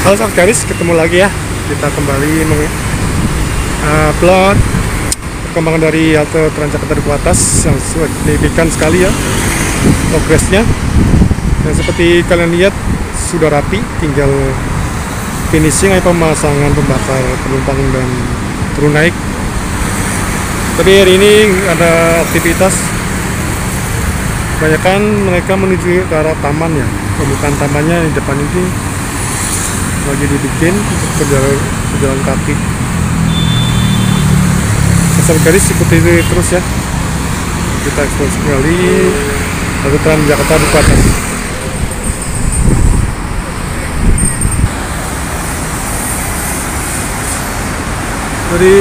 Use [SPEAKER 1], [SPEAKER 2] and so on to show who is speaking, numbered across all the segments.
[SPEAKER 1] Halo sahabat Garis, ketemu lagi ya. Kita kembali mengupload perkembangan dari halte Transjakarta Duku Atas yang signifikan sekali ya progresnya. Dan seperti kalian lihat sudah rapi, tinggal finishing pemasangan pembakar penumpang dan turun naik. Tapi hari ini ada aktivitas, kebanyakan mereka menuju ke arah taman ya. Pembukaan tamannya di depan ini lagi dibikin untuk pejalan kaki. Sahabat Garis, ikuti terus ya, kita eksplor sekali halte Transjakarta Duku Atas. Jadi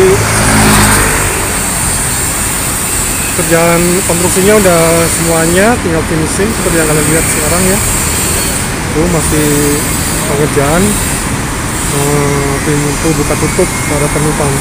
[SPEAKER 1] kerjaan konstruksinya udah semuanya, tinggal finishing seperti yang kalian lihat sekarang ya. Itu masih pengerjaan pintu buka tutup para penumpang.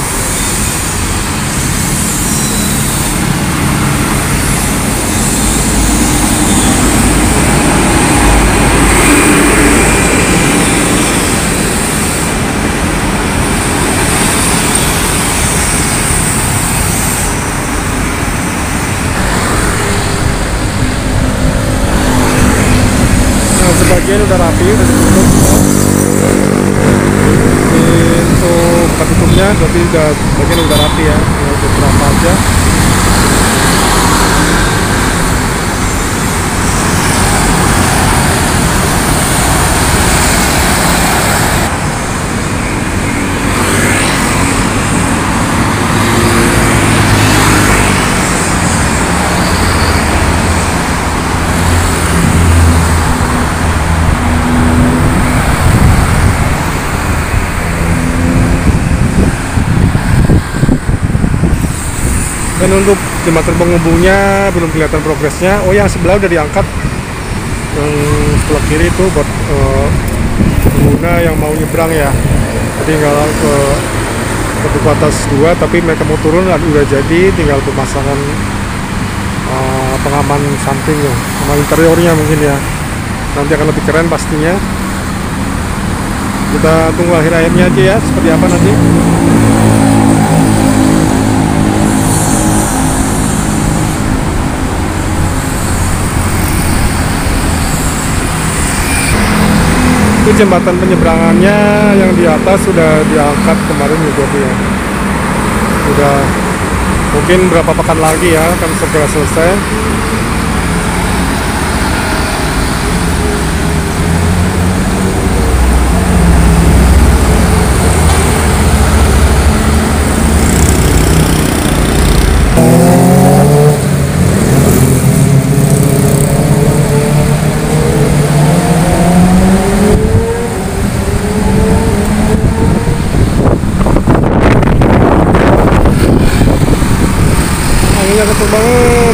[SPEAKER 1] Sebagian udah rapi, udah ditutup semua. Pintu buka tutupnya berarti bagian udah rapi ya, tinggal beberapa aja. Dan untuk jembatan penghubungnya belum kelihatan progresnya. Oh, yang sebelah udah diangkat, yang sebelah kiri itu buat pengguna yang mau nyebrang ya. Tinggal ke Duku Atas 2, tapi mereka mau turun udah jadi, tinggal pemasangan pengaman samping ya, sama interiornya mungkin ya. Nanti akan lebih keren pastinya. Kita tunggu akhir akhirnya aja ya, seperti apa nanti. Jembatan penyeberangannya yang di atas sudah diangkat kemarin juga tuh ya. Sudah mungkin berapa pekan lagi ya akan segera selesai. Ketul banget.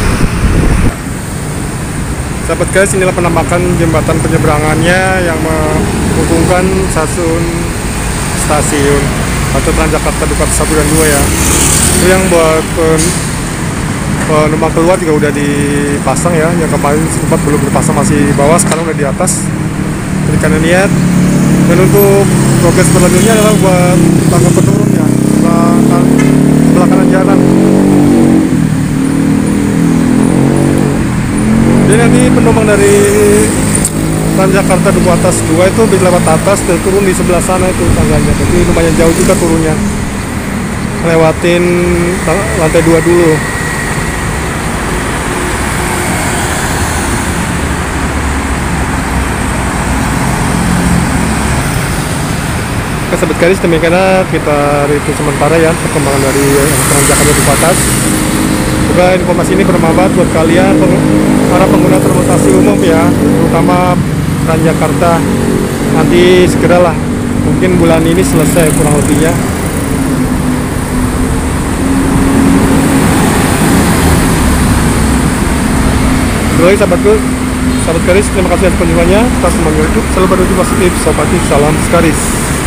[SPEAKER 1] Sahabat guys, inilah penampakan jembatan penyeberangannya yang menghubungkan stasiun halte Transjakarta Duku Atas 1 dan 2 ya. Itu yang buat penumpang keluar juga udah dipasang ya. Yang kemarin sempat belum dipasang, masih di bawah, sekarang udah di atas. Jadi kalian lihat. Dan untuk progres selanjutnya adalah buat tangga penurun ya, sebelah kanan jalan. Jadi nanti penumpang dari Transjakarta Duku Atas 2 itu bisa lewat atas dan turun di sebelah sana itu tangganya. Jadi lumayan jauh juga turunnya, lewatin lantai 2 dulu. Sahabat Garis, demikian kita review sementara ya perkembangan dari Transjakarta Duku Atas. Semoga informasi ini bermanfaat buat kalian para pengguna transportasi umum ya, terutama Transjakarta. Nanti segeralah, mungkin bulan ini selesai kurang lebihnya. Baik sahabat Garis, terima kasih atas kunjungannya. Kita semuanya hidup selalu berujung positif. Salam Garis.